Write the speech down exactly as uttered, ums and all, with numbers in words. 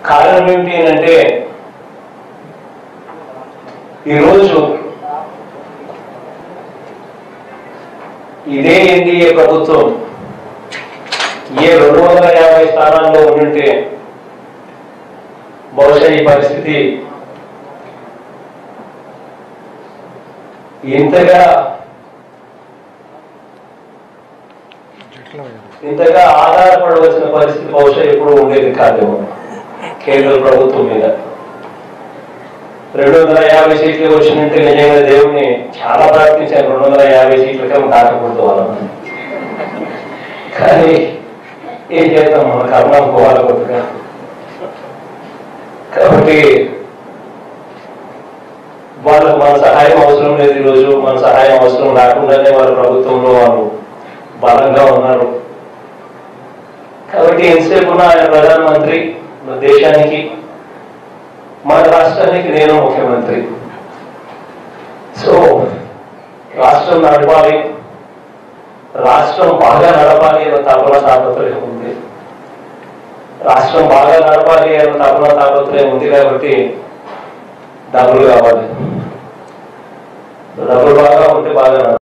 కారణం ఏమిటి అంటే ఈరోజు ఇదే ఎన్డీఏ ప్రభుత్వం ఏ రెండు వందల యాభై స్థానాల్లో ఉంటే బహుశా ఈ పరిస్థితి ఇంతగా ఇంతగా ఆధారపడవలసిన పరిస్థితి బహుశా ఎప్పుడు ఉండేది కాదేమో కేంద్ర ప్రభుత్వం మీద. రెండు వందల యాభై సీట్లు వచ్చినట్టు నిజంగా దేవుడిని చాలా ప్రార్థించాను, రెండు వందల యాభై సీట్లకే దాటకూడదు వాళ్ళని. కానీ ఏం చేద్దాం, మన కర్మ పోవాలి కొద్దిగా. కాబట్టి వాళ్ళకు మన సహాయం అవసరం లేదు. ఈరోజు మన సహాయం అవసరం లేకుండానే వాళ్ళ ప్రభుత్వంలో వాళ్ళు బలంగా ఉన్నారు. కాబట్టి ఎంతసేపు ఉన్న ఆయన ప్రధానమంత్రి, మన దేశానికి మన రాష్ట్రానికి నేను ముఖ్యమంత్రి. సో రాష్ట్రం నడపాలి, రాష్ట్రం బాగా నడపాలి అన్న తపన తాపత్రయం ఉంది. రాష్ట్రం బాగా నడపాలి అన్న తపన తాపత్రయం ఉంది కాబట్టి డబ్బులు కావాలి. డబ్బులు బాగా ఉంటే బాగా